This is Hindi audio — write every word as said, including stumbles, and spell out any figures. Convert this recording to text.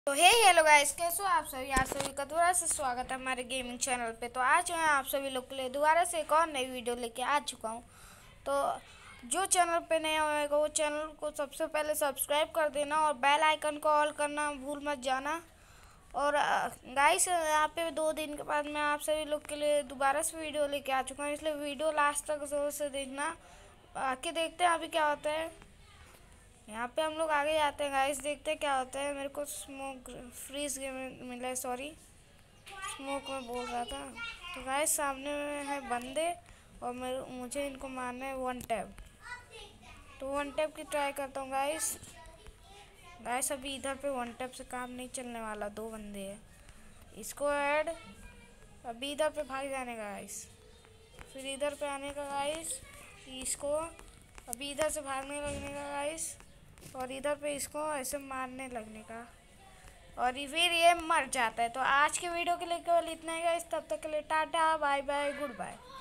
तो हे हेलो गाइस, कैसे हो आप सभी। आप सभी का दोबारा से स्वागत है हमारे गेमिंग चैनल पे। तो आज मैं आप सभी लोग के लिए दोबारा से एक और नई वीडियो लेके आ चुका हूँ। तो जो चैनल पे नया होगा वो चैनल को सबसे पहले सब्सक्राइब कर देना और बेल आइकन को ऑल करना भूल मत जाना। और गाइस, यहाँ पे दो दिन के बाद मैं आप सभी लोग के लिए दोबारा से वीडियो लेके आ चुका हूँ, इसलिए वीडियो लास्ट तक जोर से देखना। आके देखते हैं अभी क्या होता है। यहाँ पे हम लोग आगे जाते हैं गाइस, देखते हैं क्या होता है। मेरे को स्मोक फ्रीज मिला है, सॉरी स्मोक में बोल रहा था। तो गाइस सामने में है बंदे और मेरे मुझे इनको मारना है वन टैप। तो वन टैप की ट्राई करता हूँ गाइस। गाइस अभी इधर पे वन टैप से काम नहीं चलने वाला, दो बंदे हैं। इसको ऐड अभी इधर पे भाग जाने का गाइस, फिर इधर पे आने का गाइस। इसको अभी इधर से भागने लगने का गाइस, और इधर पे इसको ऐसे मारने लगने का, और फिर ये मर जाता है। तो आज के वीडियो के लिए केवल इतना ही गाइस। तब तक के लिए tata bye bye good bye.